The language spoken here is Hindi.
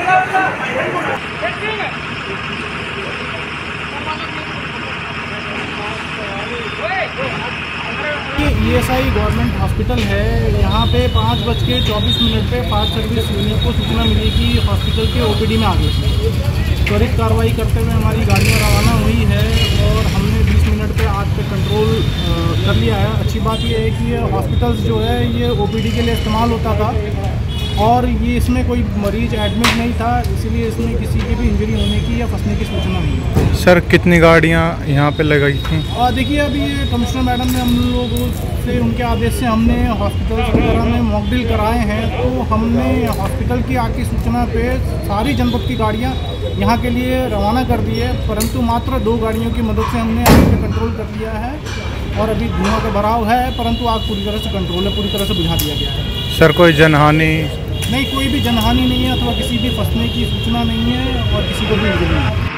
ESI गवर्नमेंट हॉस्पिटल है। यहाँ पे 5:24 पे फायर सर्विस यूनिट को सूचना मिली कि हॉस्पिटल के OPD में आग लगी। त्वरित कार्रवाई करते हुए हमारी गाड़ियाँ रवाना हुई है और हमने 20 मिनट पे आग पे कंट्रोल कर लिया है। अच्छी बात ये है कि ये हॉस्पिटल्स जो है ये OPD के लिए इस्तेमाल होता था और ये इसमें कोई मरीज एडमिट नहीं था, इसलिए इसमें किसी की भी इंजरी होने की या फंसने की सूचना नहीं है। सर कितनी गाड़ियाँ यहाँ पे लगाई थी? देखिए अभी ये कमिश्नर मैडम ने हम लोगों से उनके आदेश से हमने हॉस्पिटल वगैरह में मॉक ड्रिल कराए हैं, तो हमने हॉस्पिटल की आग की सूचना पे सारी जनपद की गाड़ियाँ यहाँ के लिए रवाना कर दी है, परंतु मात्र 2 गाड़ियों की मदद से हमने आग पे कंट्रोल कर लिया है और अभी धुआं का भराव है, परंतु आग पूरी तरह से कंट्रोल है, पूरी तरह से बुझा दिया गया है। सर कोई जनहानि? नहीं, कोई भी जनहानि नहीं है अथवा किसी भी फंसने की सूचना नहीं है और किसी को भी इंजरी नहीं है।